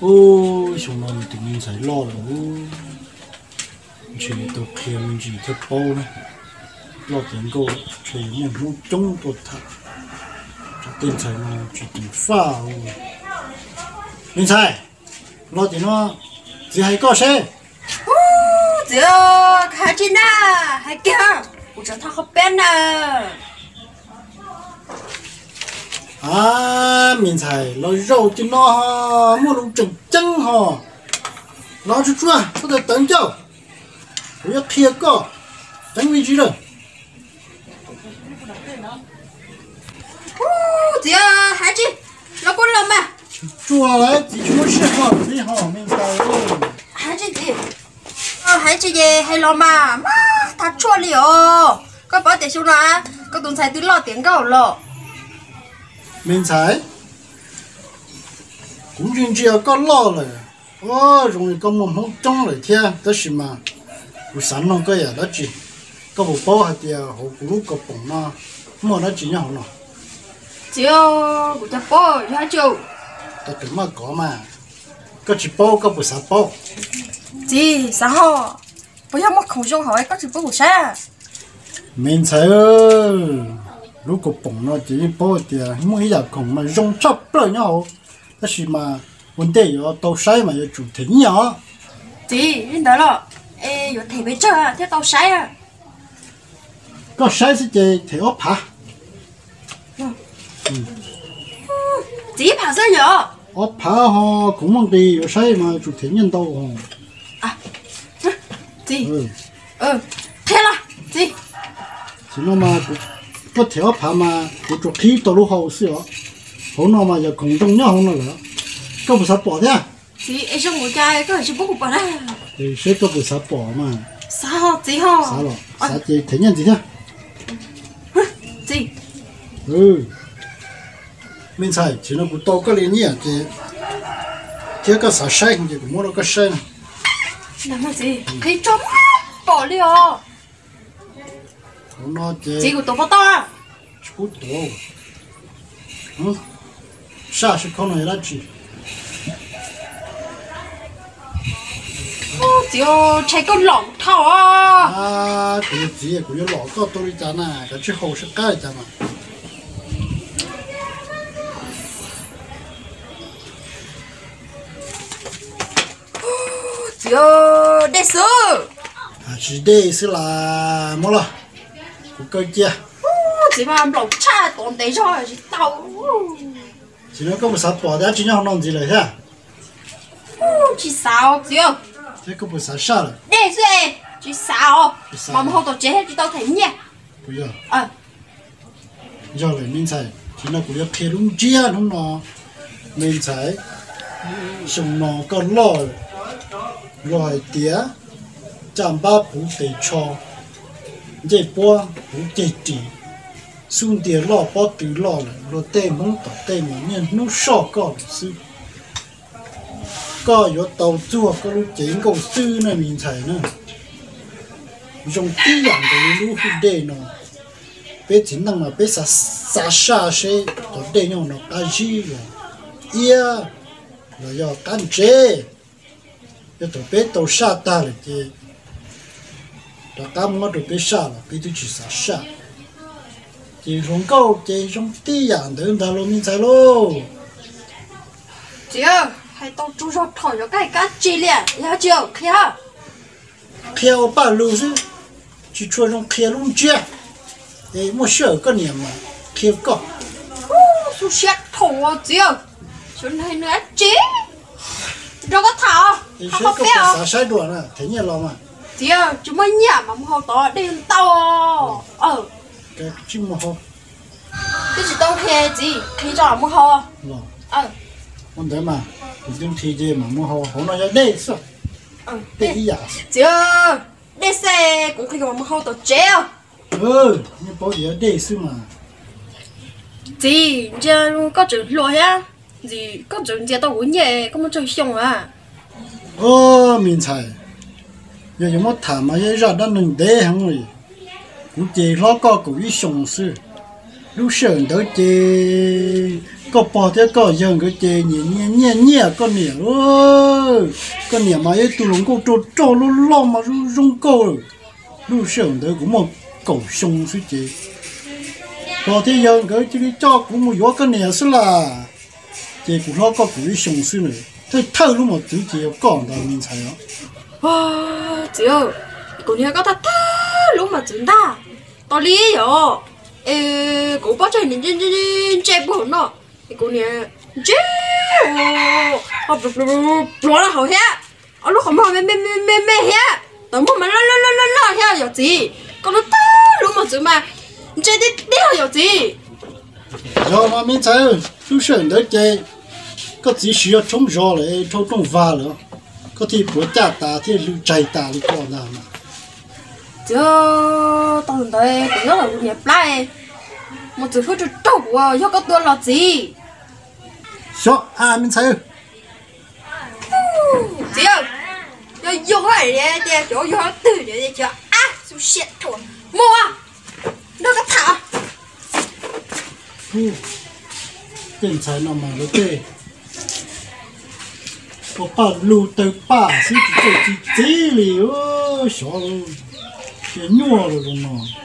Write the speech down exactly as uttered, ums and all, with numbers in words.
ôi xong rồi tự nhiên phải lo rồi chỉ tôi kia mình chỉ theo bao này lo tiền cô chỉ mình muốn chống tôi thật cho tiền phải mà chỉ tiền pha mình sai lo tiền nó chỉ hay có xe giờ khai trên na hay kia我这他好笨呢 à mình xài lo rau cho nó mua lúa trồng chân hò nó chú chua có thể tấn châu bây kia có tránh vị trí rồi giờ hai chị nó có làm mà chua lại chỉ chúng nó sẽ hò đi hò mình xài hai chị gì ờ hai chị gì hay làm mà mà thật chua liều có bảo để xuống nào có tuần sai từ lo tiếng gạo lo mình xài cũng chuyện chỉ có lo rồi ô rồi có một không trông rồi theo đó là mà buổi sáng nó cái gì đó chỉ có bộ bao hạt tiêu họ cũng lúc có bông nó mà nó chỉ nhau nó chiều buổi chiều bao hai chiều ta tưởng mà có mà có chỉ bao có buổi sáng bao gì sao họ bây giờ mất không dùng hỏi có chỉ bao buổi sáng mình xài ơi lúc có bông nó chỉ bao tiêu mỗi giờ không mà dùng chắp rồi nhau đó là mà vấn đề ở tàu sai mà chủ thể nhỏ gì đến đó rồi ê có thể bây giờ thế tao sai à có sai sẽ chơi thể ốp hả gì phá sao nhở ốp hả họ cũng mong đi có sai mà chủ thể nhân đâu à gì ừ ừ thế là gì chỉ nó mà có thể ốp hả mà của chủ khí tàu lúc hậu xưa hôm nào mà giờ cùng trong nhau không nữa có một sắp bỏ thế à gì em trong một cái có chỉ bốc bỏ đây thì sẽ có một sắp bỏ mà sao gì hả sao rồi sao chơi thể nhân gì thế gì ừ mình sai chỉ nó cũng to cái liền nhỉ thì chỉ có sao sai thì cũng mua được cái sai làm mà gì thấy chó bỏ đi à nó chỉ gì của tôi có to chút to ừ sao sẽ không nói là gì chỉ chạy con lỏng thảo à à cái gì cũng có lọ có tôi đi chán à cái chứ hậu sẽ cái chán à chỉ đây sư à chỉ đây sẽ là mua lo cũng coi chưa chỉ mà lỏng cha toàn đấy rồi chỉ tao chỉ nó có một sắp bỏ đã chỉ nhau non gì rồi ha chỉ sao chỉ thế có một sắp sao rồi đây sư chỉ sao mà mà không tổ chế chỉ tao thấy nhỉ bây giờ à giờ lại mình xài chỉ nó cũng có khe lung chia không nó mình xài sùng nó còn lo rồi tía chạm ba bù để cho dây bua bù dây chỉ xuống tía lo bao từ lo rồi rồi tê mông tỏ tê mông nhân nó sọ có sư có yếu tàu chua có lúc chế cầu sư này mình xài nữa dùng tí dạng của lúc đây nó bé chính năng mà bé sa sa sa xe cho đây nhau nó cái gì rồi ia là do cán chế cho tụi bé tàu sa ta là chứ đó cam ngó tụi bé sa là bé tụi chỉ sa sa chỉ dùng câu chỉ dùng tí dạng để ta lo mình xài lo chị hay tao chú cho thổi cho cái cá chi liền nhớ chưa kia theo ba lô chứ chỉ cho trong kia luôn chưa để mua sữa cái niệm mà kia có su xét thổi chị chuyện này nữa chị đâu có thảo thì không sẽ có có béo cái sai đùa nè thế nhỉ lo mà chị chúng mới nhả mà mua tao đi tao ờ cái chim mà ho cái gì tao kia chị khi cho mua ho lo ờ con đấy mà thì chúng thì gì mà mua ho ho nó ra đây sao ờ đây cái gì chị đây xe cũng khi mà mua ho tao treo ừ như bao giờ đây xứ mà chị giờ có chữ lỗi á gì có chữ giờ tao uống nhẹ có một chữ xong à ơ mình xài giờ chúng nó thả mà giờ ra đó đừng để hàng rồi cũng chỉ lo có cũng ít sống xứ lúc sờn tới chỉ có bỏ thế có dân cái chơi nhẹ nhẹ nhẹ nhẹ con nhẹ ơi con nhẹ mà ấy tụi nó có trò trò lo lo mà rung câu rồi lúc sớm đấy cũng một cầu sông suy chế bỏ thế dân cái chỉ cho cũng một gió con nhẹ xí là chế cũng lo có cũng sông suy nữa thế thâu lúc mà tự chế còn đó mình thấy đó wow chị ơi cô nhớ có thật thơ lúc mà chúng ta tao lý rồi ê cô bắt chơi nhìn nhìn nhìn chơi bùn nó cô nhớ chơi họ bự bự bự là hậu hết ở lúc không mà mê mê mê mê mê hết tao muốn mà lo lo lo lo lo hết rồi gì còn nó thơ lúc mà chúng mà chơi đi đi rồi gì rồi mà mình thấy lúc sớm đấy chơi có chỉ需要冲热嘞，冲冲发了，个体不加大，体路再大的过难嘛。 这当然不要了也不来，我只会去照顾啊，要个多老子。 小阿明才， 只要要用来的的，就用来对的的就啊，就先头，莫啊，那个塔。 嗯，正才那么了对。我把路都把是这这这里哦，小了，也弱了了嘛。